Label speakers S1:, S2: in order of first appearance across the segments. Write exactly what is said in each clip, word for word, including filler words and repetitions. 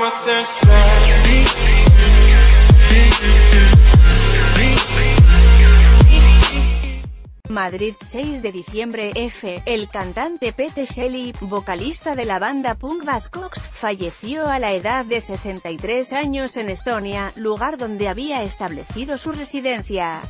S1: Madrid, seis de diciembre. F. El cantante Pete Shelley, vocalista de la banda punk Buzzcocks, falleció a la edad de sesenta y tres años en Estonia, lugar donde había establecido su residencia.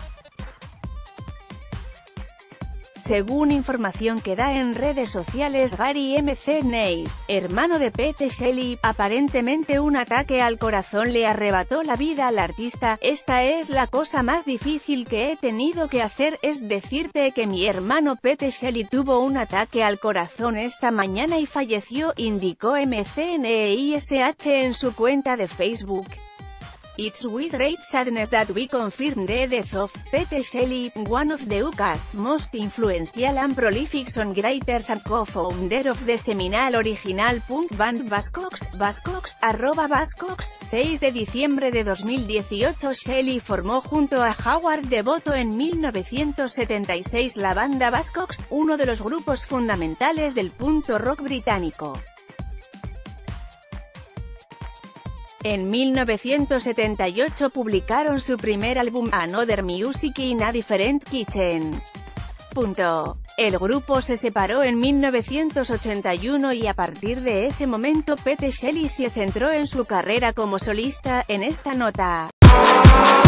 S1: Según información que da en redes sociales Gary M C Neis, hermano de Pete Shelley, aparentemente un ataque al corazón le arrebató la vida al artista. Esta es la cosa más difícil que he tenido que hacer, es decirte que mi hermano Pete Shelley tuvo un ataque al corazón esta mañana y falleció, indicó M C Neis en su cuenta de Facebook. It's with great sadness that we confirm the death of Pete Shelley, one of the U K's most influential and prolific songwriters and co-founder of the seminal original punk band Buzzcocks. Buzzcocks, arroba Buzzcocks, seis de diciembre de dos mil dieciocho. Shelley formó junto a Howard Devoto en mil novecientos setenta y seis la banda Buzzcocks, uno de los grupos fundamentales del punk rock británico. En mil novecientos setenta y ocho publicaron su primer álbum, Another Music in a Different Kitchen. Punto. El grupo se separó en mil novecientos ochenta y uno y a partir de ese momento Pete Shelley se centró en su carrera como solista. En esta nota